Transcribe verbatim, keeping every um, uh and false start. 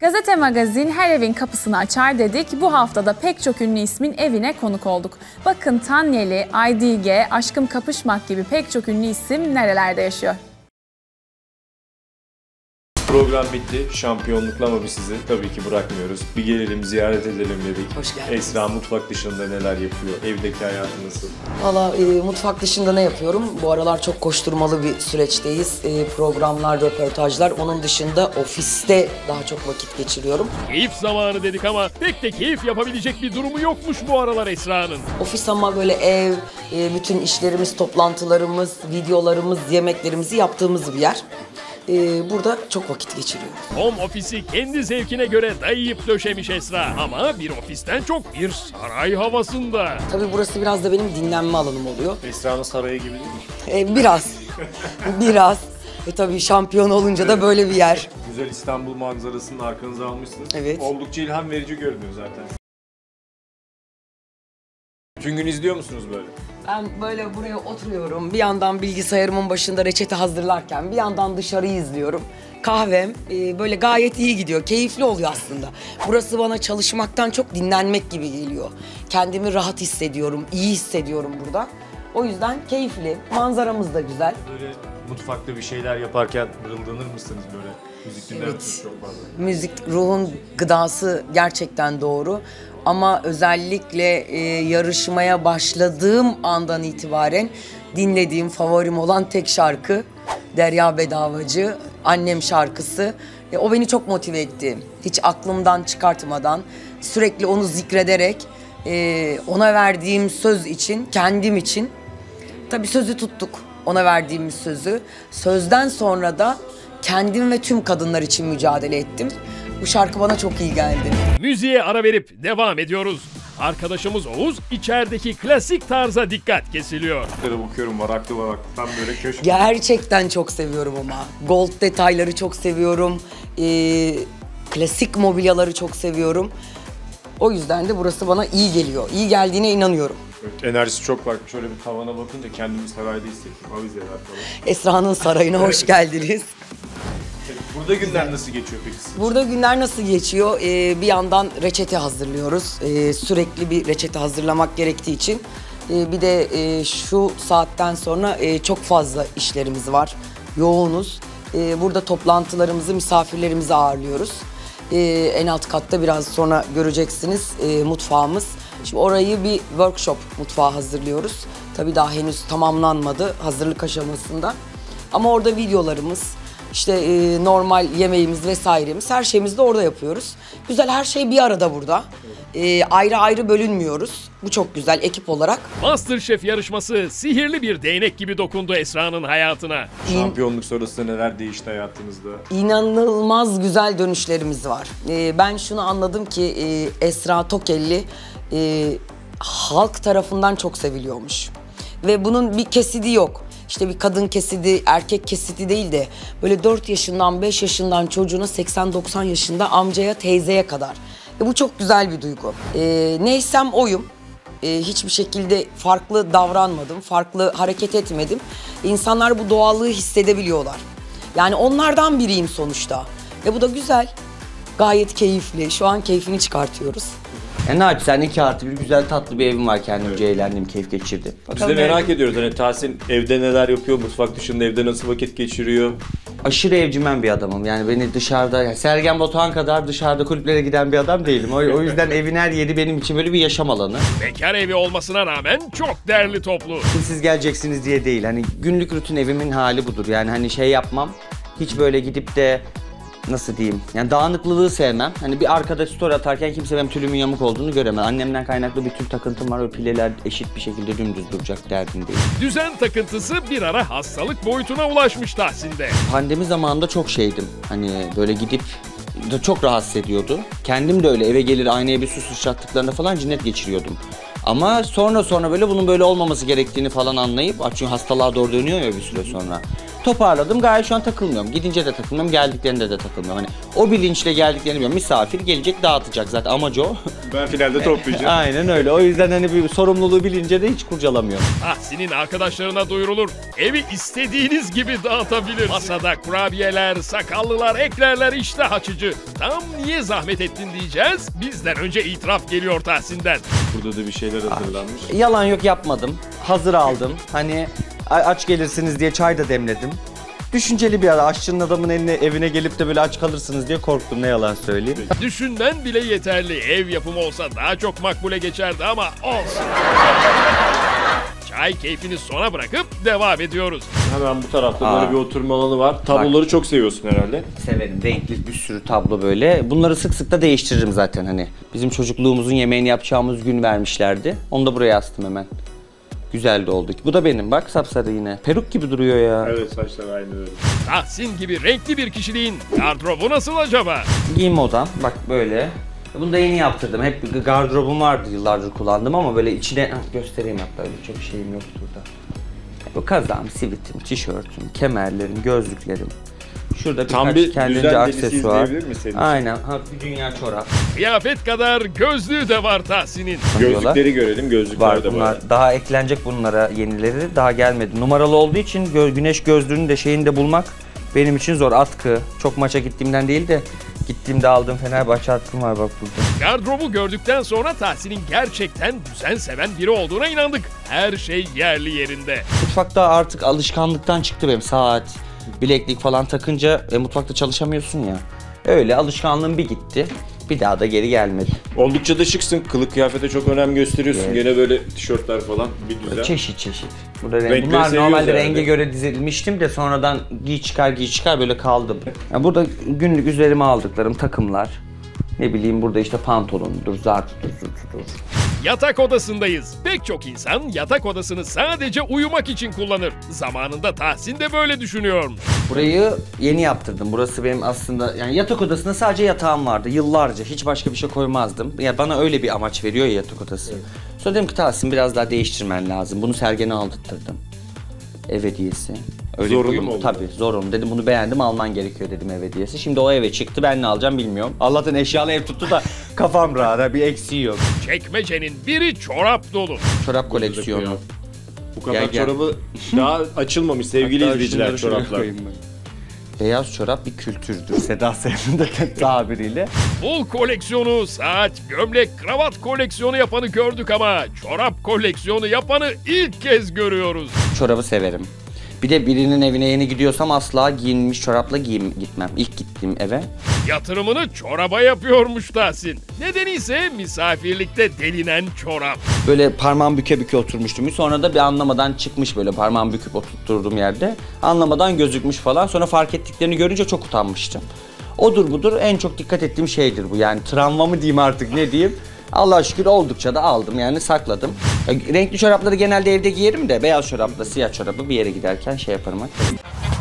Gazete Magazin her evin kapısını açar dedik. Bu haftada pek çok ünlü ismin evine konuk olduk. Bakın Tanyeli, Aydige, Aşkım Kapışmak gibi pek çok ünlü isim nerelerde yaşıyor? Program bitti. Şampiyonlukla ama biz sizi tabii ki bırakmıyoruz. Bir gelelim, ziyaret edelim dedik. Hoş geldiniz. Esra mutfak dışında neler yapıyor? Evdeki hayatı nasıl? Valla e, mutfak dışında ne yapıyorum? Bu aralar çok koşturmalı bir süreçteyiz. E, programlar, röportajlar. Onun dışında ofiste daha çok vakit geçiriyorum. Keyif zamanı dedik ama pek de keyif yapabilecek bir durumu yokmuş bu aralar Esra'nın. Ofis ama böyle ev, e, bütün işlerimiz, toplantılarımız, videolarımız, yemeklerimizi yaptığımız bir yer. Ee, burada çok vakit geçiriyoruz. Home ofisi kendi zevkine göre dayayıp döşemiş Esra. Ama bir ofisten çok bir saray havasında. Tabii burası biraz da benim dinlenme alanım oluyor. Esra'nın sarayı gibi değil mi? Ee, biraz. biraz. E tabii şampiyon olunca da böyle bir yer. Güzel İstanbul manzarasını arkanıza almışsınız. Evet. Oldukça ilham verici görünüyor zaten. Bütün gün izliyor musunuz böyle? Ben böyle buraya oturuyorum. Bir yandan bilgisayarımın başında reçete hazırlarken bir yandan dışarıyı izliyorum. Kahvem e, böyle gayet iyi gidiyor. Keyifli oluyor aslında. Burası bana çalışmaktan çok dinlenmek gibi geliyor. Kendimi rahat hissediyorum, iyi hissediyorum burada. O yüzden keyifli. Manzaramız da güzel. Böyle mutfakta bir şeyler yaparken mırıldanır mısınız böyle? Müzik dinler misiniz çok fazla? Müzik ruhun gıdası, gerçekten doğru. Ama özellikle e, yarışmaya başladığım andan itibaren dinlediğim, favorim olan tek şarkı Derya Bedavacı, Annem şarkısı. E, o beni çok motive etti. Hiç aklımdan çıkartmadan, sürekli onu zikrederek, e, ona verdiğim söz için, kendim için. Tabii sözü tuttuk, ona verdiğimiz sözü. Sözden sonra da kendim ve tüm kadınlar için mücadele ettim. Bu şarkı bana çok iyi geldi. Müziğe ara verip devam ediyoruz. Arkadaşımız Oğuz içerideki klasik tarza dikkat kesiliyor. Bakıyorum varaklı varaklı. Tam böyle köşk. Gerçekten çok seviyorum ama. Gold detayları çok seviyorum. Ee, klasik mobilyaları çok seviyorum. O yüzden de burası bana iyi geliyor. İyi geldiğine inanıyorum. Evet, enerjisi çok var. Şöyle bir tavana bakınca kendimi sarayda hissettim. Avizeler falan. Esra'nın sarayına hoş geldiniz. Burada günler nasıl geçiyor peki? Burada günler nasıl geçiyor? Ee, bir yandan reçete hazırlıyoruz. Ee, sürekli bir reçete hazırlamak gerektiği için. Ee, bir de e, şu saatten sonra e, çok fazla işlerimiz var. Yoğunuz. Ee, burada toplantılarımızı, misafirlerimizi ağırlıyoruz. Ee, en alt katta biraz sonra göreceksiniz e, mutfağımız. Şimdi orayı bir workshop mutfağı hazırlıyoruz. Tabii daha henüz tamamlanmadı, hazırlık aşamasında. Ama orada videolarımız, İşte e, normal yemeğimiz vesairemiz, her şeyimizi de orada yapıyoruz. Güzel, her şey bir arada burada. E, ayrı ayrı bölünmüyoruz. Bu çok güzel ekip olarak. MasterChef yarışması sihirli bir değnek gibi dokundu Esra'nın hayatına. Şampiyonluk sonrasında neler değişti hayatınızda? İnanılmaz güzel dönüşlerimiz var. E, ben şunu anladım ki e, Esra Tokelli e, halk tarafından çok seviliyormuş. Ve bunun bir kesidi yok. İşte bir kadın kesidi, erkek kesidi değil de böyle dört yaşından, beş yaşından çocuğuna seksen doksan yaşında amcaya, teyzeye kadar. E bu çok güzel bir duygu. E, neysem oyum. E, hiçbir şekilde farklı davranmadım, farklı hareket etmedim. İnsanlar bu doğallığı hissedebiliyorlar. Yani onlardan biriyim sonuçta. Ve bu da güzel. Gayet keyifli. Şu an keyfini çıkartıyoruz. E ne yapayım, sen iki artı bir güzel tatlı bir evim var, kendimce eğlendim, keyif geçirdim. Biz de merak ediyoruz hani Tahsin evde neler yapıyor, mutfak dışında evde nasıl vakit geçiriyor? Aşırı evcimen bir adamım, yani beni dışarıda, yani Sergen Batuhan kadar dışarıda kulüplere giden bir adam değilim. O, o yüzden evin her yeri benim için böyle bir yaşam alanı. Bekar evi olmasına rağmen çok derli toplu. Siz geleceksiniz diye değil, hani günlük rutin evimin hali budur. Yani hani şey yapmam, hiç böyle gidip de nasıl diyeyim, yani dağınıklılığı sevmem. Hani bir arkadaş story atarken kimse benim tülümün yamuk olduğunu göremez. Annemden kaynaklı bir tül takıntım var, o pileler eşit bir şekilde dümdüz duracak derdim değil. Düzen takıntısı bir ara hastalık boyutuna ulaşmış Tahsin'de. Pandemi zamanında çok şeydim, hani böyle gidip da çok rahatsız ediyordu. Kendim de öyle eve gelir aynaya bir su sıçrattıklarında falan cinnet geçiriyordum. Ama sonra sonra böyle bunun böyle olmaması gerektiğini falan anlayıp, çünkü hastalığa doğru dönüyor ya bir süre sonra. Toparladım. Gayet şu an takılmıyorum. Gidince de takılmıyorum, geldiklerinde de takılmıyorum. Hani o bilinçle geldiklerini biliyorum. Misafir gelecek, dağıtacak zaten, amacı o. Ben finalde toplayacağım. Aynen öyle. O yüzden hani bir sorumluluğu bilince de hiç kurcalamıyorum. Tahsin'in arkadaşlarına duyurulur. Evi istediğiniz gibi dağıtabilir. Masada kurabiyeler, sakallılar, eklerler, iştah açıcı. Tam niye zahmet ettin diyeceğiz. Bizden önce itiraf geliyor Tahsin'den. Burada da bir şeyler hazırlanmış. Yalan yok, yapmadım. Hazır aldım. Hani a- aç gelirsiniz diye çay da demledim. Düşünceli bir ara, aşçının adamın eline evine gelip de böyle aç kalırsınız diye korktum, ne yalan söyleyeyim. Düşünmen bile yeterli. Ev yapımı olsa daha çok makbule geçerdi ama olsun. Çay keyfini sona bırakıp devam ediyoruz. Hemen bu tarafta Aa. böyle bir oturma alanı var. Tabloları çok seviyorsun herhalde. Severim. Renkli bir sürü tablo böyle. Bunları sık sık da değiştiririm zaten hani. Bizim çocukluğumuzun yemeğini yapacağımız gün vermişlerdi. Onu da buraya astım hemen. Güzel de oldu. Bu da benim, bak sapsarı yine. Peruk gibi duruyor ya. Evet, saçlar aynı öyle. Tahsin gibi renkli bir kişiliğin gardrobu nasıl acaba? Giyim odam bak böyle. Bunu da yeni yaptırdım. Hep gardırobum vardı, yıllardır kullandım ama böyle içine Heh, göstereyim, hatta öyle çok şeyim yok burada. Bu kazağım, sivitim, tişörtüm, kemerlerim, gözlüklerim. Şurada birkaç Tam bir kendince düzen aksesuar. delisi izleyebilir miyiz senin için? Aynen. Ha, bir dünya çorap. Kıyafet kadar gözlüğü de var Tahsin'in. Gözlükleri görelim. Gözlükler Var de bunlar. var. Daha eklenecek bunlara yenileri. Daha gelmedi. Numaralı olduğu için gö- güneş gözlüğünü de şeyini de bulmak benim için zor. Atkı. Çok maça gittiğimden değil de gittiğimde aldığım Fenerbahçe atkım var bak burada. Gardırobu gördükten sonra Tahsin'in gerçekten düzen seven biri olduğuna inandık. Her şey yerli yerinde. Mutfakta artık alışkanlıktan çıktı benim, saat, bileklik falan takınca e, mutfakta çalışamıyorsun ya. Öyle alışkanlığım bir gitti. Bir daha da geri gelmedi. Oldukça da şıksın. Kılık kıyafete çok önem gösteriyorsun. Evet. Gene böyle tişörtler falan bir güzel. Çeşit çeşit. Burada renk- Renkleri Bunlar seviyoruz normalde herhalde. renge göre dizilmiştim de sonradan giy çıkar giy çıkar böyle kaldım. Ya burada günlük üzerime aldıklarım, takımlar. Ne bileyim burada işte pantolondur, zartıdır, zurtudur. Yatak odasındayız. Pek çok insan yatak odasını sadece uyumak için kullanır. Zamanında Tahsin de böyle düşünüyormuş. Burayı yeni yaptırdım. Burası benim aslında, yani yatak odasında sadece yatağım vardı yıllarca. Hiç başka bir şey koymazdım. Ya bana öyle bir amaç veriyor ya yatak odası. Evet. Sonra dedim ki Tahsin biraz daha değiştirmen lazım. Bunu Sergen'e aldırttırdım. Ev hediyesi. Öyle Zorunlu uyum- mu oldu? Tabii zorunlu. Dedim bunu beğendim, alman gerekiyor dedim ev hediyesi. Şimdi o eve çıktı, ben ne alacağım bilmiyorum. Allah'tan eşyalı ev tuttu da kafam rahat, ha, bir eksiği yok. Çekmecenin biri çorap dolu. Çorap koleksiyonu. Bu kadar Gel, gel. çorabı daha açılmamış sevgili Hatta izleyiciler, şunları şuraya çoraplar. koyayım ben. Beyaz çorap bir kültürdür Seda Sayan'ın da tabiriyle. Bul koleksiyonu, saat, gömlek, kravat koleksiyonu yapanı gördük ama çorap koleksiyonu yapanı ilk kez görüyoruz. Çorabı severim. Bir de birinin evine yeni gidiyorsam asla giyinmiş çorapla giyim gitmem. İlk gittiğim eve. Yatırımını çoraba yapıyormuş Tahsin. Nedeni ise misafirlikte delinen çorap. Böyle parmağım büke büke oturmuştum. Sonra da bir anlamadan çıkmış, böyle parmağım büküp oturtturduğum yerde. Anlamadan gözükmüş falan. Sonra fark ettiklerini görünce çok utanmıştım. Odur budur en çok dikkat ettiğim şeydir bu. Yani travma mı diyeyim artık, ne diyeyim. Allah'a şükür oldukça da aldım, yani sakladım. Ya, renkli çorapları genelde evde giyerim de beyaz çorapla siyah çorabı bir yere giderken şey yaparım. Hadi.